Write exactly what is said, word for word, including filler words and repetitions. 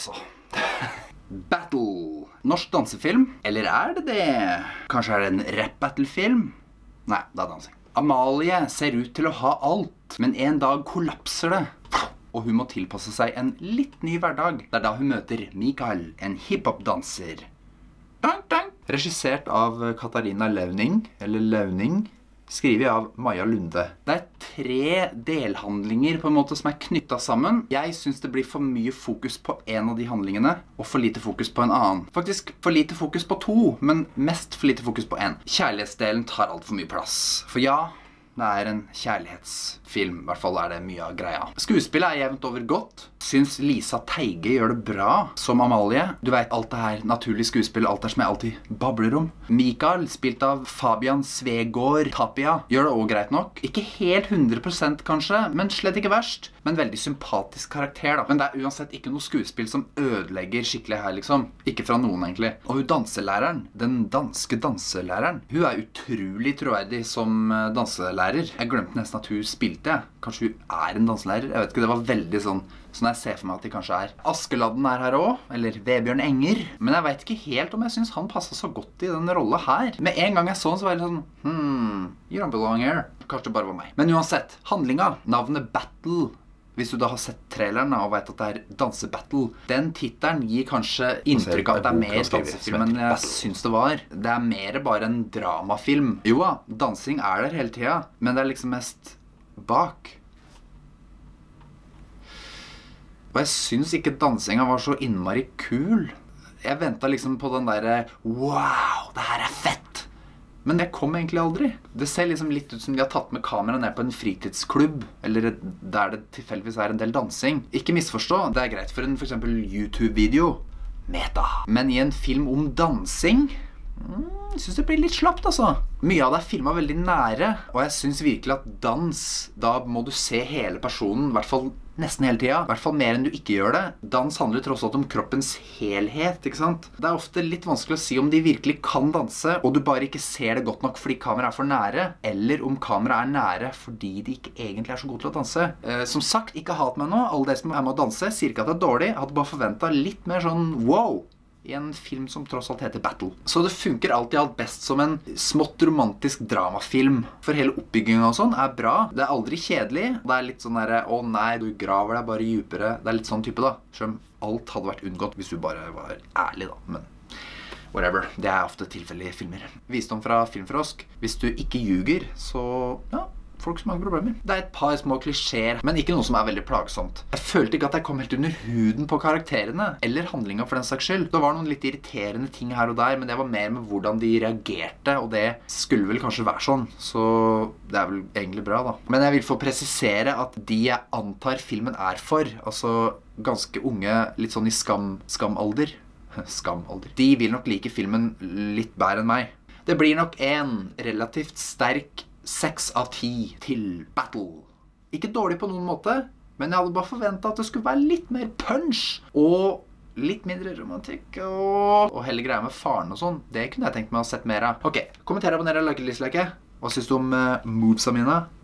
altså. Battle. Norsk dansefilm? Eller er det det? Kanskje er det en rap-battle-film? Nei, det er dansing. Amalie ser ut til å ha alt, men en dag kollapser det. Og hun må tilpasse seg en litt ny hverdag. Det er da hun møter Mikael, en hiphop-danser. Regissert av Katarina Launing, eller Launing, skrivet av Maja Lunde. Det er tre delhandlinger på en måte som er knyttet sammen. Jeg synes det blir for mye fokus på en av de handlingene, og for lite fokus på en annen. Faktisk for lite fokus på to, men mest for lite fokus på en. Kjærlighetsdelen tar alt for mye plass. For ja, det er en kjærlighetsfilm, i hvert fall er det mye av greia. Skuespillet er jevnt over godt. Syns Lisa Teige gjør det bra som Amalie. Du vet, alt det her naturlig skuespill, alt det som jeg alltid babler om. Mikael, spilt av Fabian Svegård Tapia, gjør det også greit nok. Ikke helt hundre prosent kanskje, men slett ikke verst. Men veldig sympatisk karakter da. Men det er uansett ikke noe skuespill som ødelegger skikkelig her liksom. Ikke fra noen egentlig. Og hun danselæreren, den danske danselæreren, hun er utrolig troverdig som danselærer. Jeg glemte nesten at hun spilte. Kanskje hun er en danselærer? Jeg vet ikke, det var veldig sånn sånn jeg ser for meg at de kanskje er. Askeladden er her også, eller Vebjørn Enger. Men jeg vet ikke helt om jeg synes han passet så godt i den rollen her. Med en gang jeg så han så var det sånn, hmm, you don't belong here. Kanskje det bare var meg. Men uansett, handlinga, navnet Battle, hvis du da har sett traileren og vet at det er dansebattle, den titelen gir kanskje inntrykk av at det er mer dansefilm enn jeg synes det var. Det er mer bare en dramafilm. Jo da, dansing er der hele tiden, men det er liksom mest bak. Og jeg synes ikke dansinga var så innmari kul. Jeg ventet liksom på den der, wow, det her er fett. Men det kom egentlig aldri. Det ser liksom litt ut som de har tatt med kamera ned på en fritidsklubb, eller der det tilfeldigvis er en del dansing. Ikke misforstå, det er greit for en for eksempel YouTube-video. Meta. Men i en film om dansing, mm, jeg synes det blir litt slapt altså. Mye av det er filmet veldig nære, og jeg synes virkelig at dans, da må du se hele personen, i hvert fall nesten hele tiden. I hvert fall mer enn du ikke gjør det. Dans handler tross alt om kroppens helhet, ikke sant? Det er ofte litt vanskelig å si om de virkelig kan danse, og du bare ikke ser det godt nok fordi kameraet er for nære, eller om kameraet er nære fordi de ikke egentlig er så gode til å danse. Eh, som sagt, ikke hat meg nå. Alle dere som er med å danse, sier ikke at det er dårlig. Jeg hadde bare forventet litt mer sånn wow i en film som tross alt heter Battle. Så det funker alltid alt best som en smått romantisk dramafilm. For hele oppbyggingen og sånn er bra. Det er aldri kjedelig. Det er litt sånn der, å nei, du graver deg bare dypere. Det er litt sånn type da. Selv om alt hadde vært unngått hvis du bare var ærlig da. Men whatever. Det er ofte tilfellet i filmer. Visdom fra Filmfrosk. Hvis du ikke ljuger, så ja, folk som har problemer. Det er et par små klisjeer, men ikke noe som er veldig plagsomt. Jeg følte ikke at jeg kom helt under huden på karakterene, eller handlinga for den saks skyld. Det var noen litt irriterende ting her og der, men det var mer med hvordan de reagerte, og det skulle vel kanskje være sånn, så det er vel egentlig bra da. Men jeg vil få presisere at de jeg antar filmen er for, altså ganske unge, litt sånn i skam, skamalder, skamalder, de vil nok like filmen litt bedre enn meg. Det blir nok en relativt sterk seks av ti til Battle. Ikke dårlig på noen måte, men jeg hadde bare forventet at det skulle være litt mer punch, og litt mindre romantikk, og, og hele greia med faren og sånn. Det kunne jeg tenkt meg å ha sett mer av. Ok, kommenter, abonner, like, dislike. Hva synes du om uh, movesa mine?